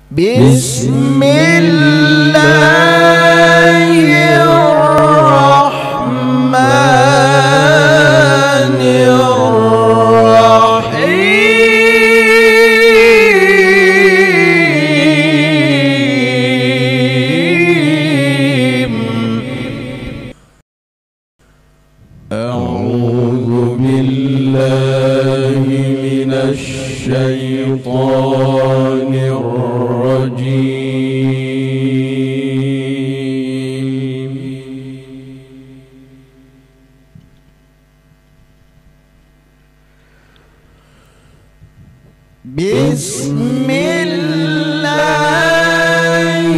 بسم الله الرحمن الرحيم. أعوذ بالله من الشيطان الرجيم. بسم الله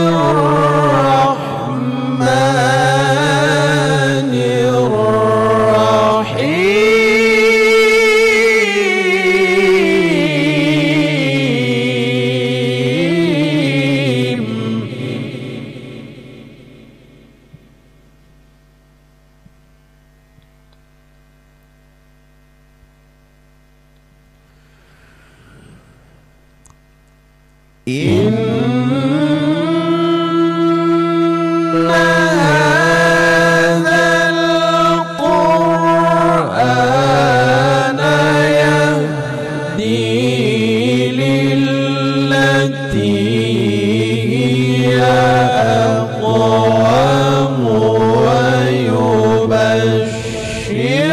الرحمن الرحيم. إن هذا القرآن يهدي للتي هي أقوم ويبشر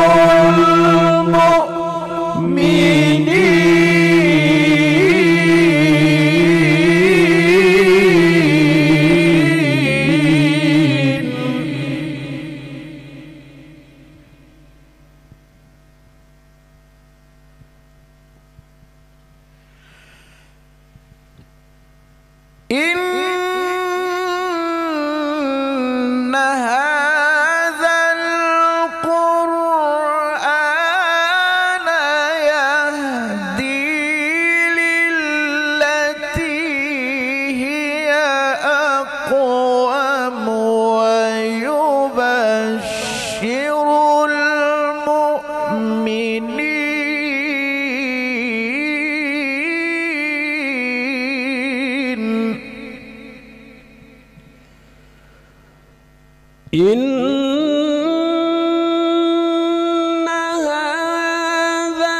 إن هذا القرآن يهدي للتي هي أقوم ويبشر المؤمنين. إن هذا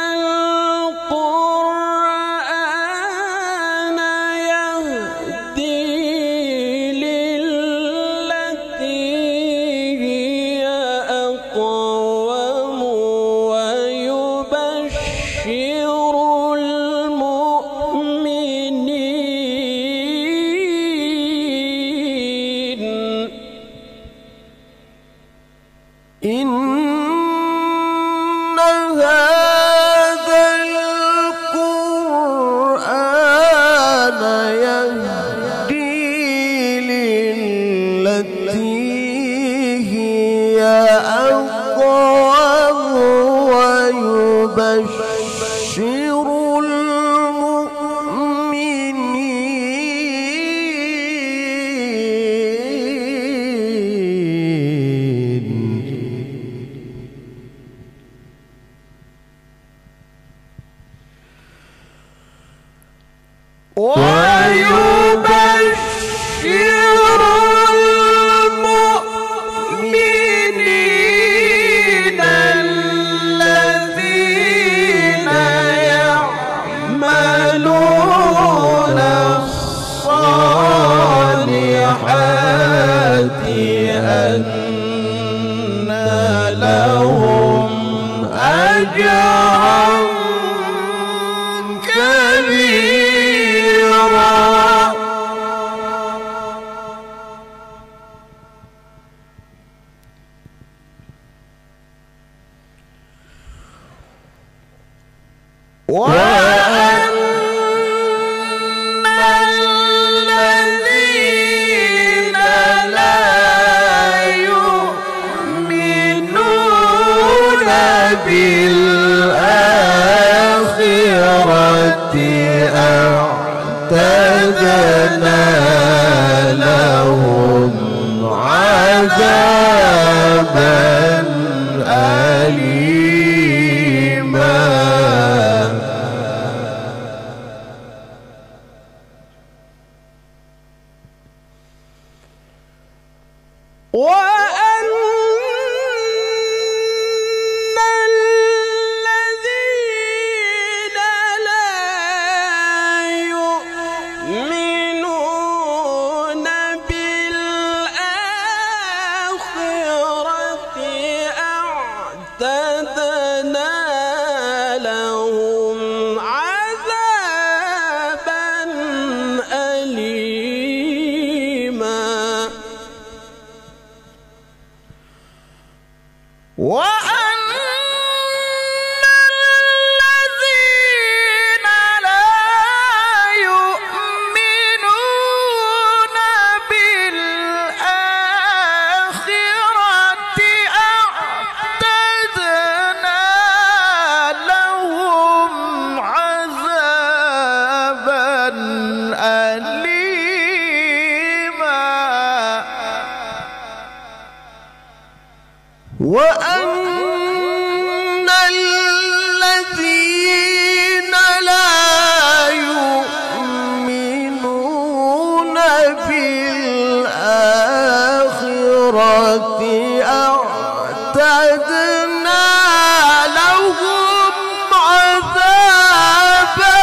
القرآن يهدي للتي هي أقوم ويبشر المؤمنين. إن هذا القرآن يهدي للتي هي أقوم ويبشر المؤمنين الذين يعملون الصالحات أن لهم أجرا كبيرا. وأن الذين لا يؤمنون بالآخرة أعتدنا لهم عذابا أليما. وأن الذين لا يؤمنون بالآخرة أعتدنا لهم عذابا أليما وأن الذين لا يؤمنون بالآخرة أعتدنا لهم عذابا أليما وأن الذين لا يؤمنون بالآخرة أعتدنا لهم عذابا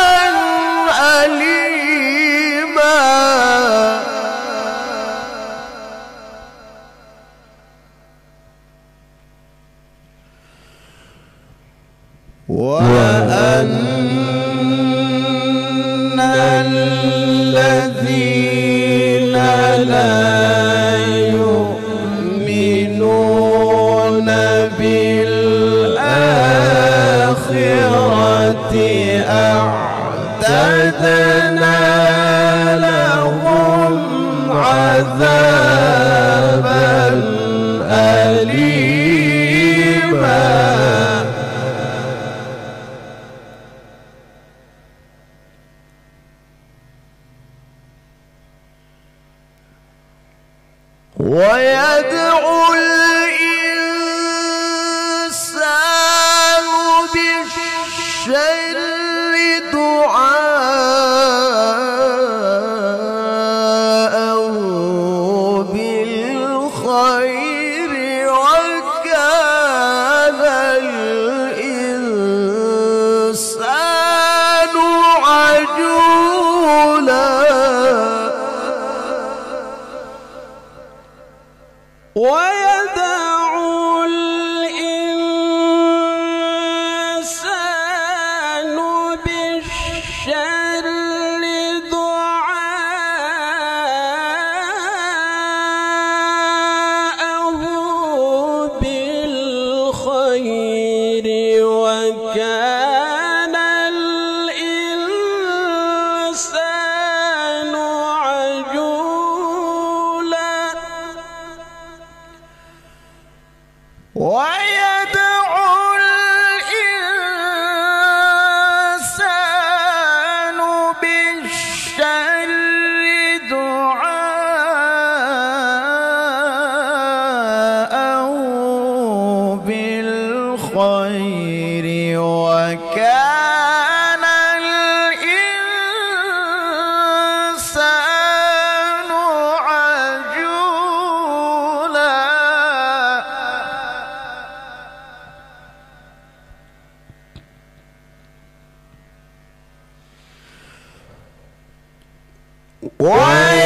أليما وأن الذين لا يؤمنون بالآخرة أعتدنا لهم عذابا أليما ويدعو الإنسان بالشر دعاءه بالخير وكان الإنسان عجولا ويدعو الإنسان بالشر دعاءه بالخير وكان الإنسان عجولا ويدعو الإنسان بالشر دعاءه بالخير وكان الإنسان عجولا ويدعو